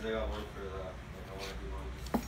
I got one for the, like, I want to do one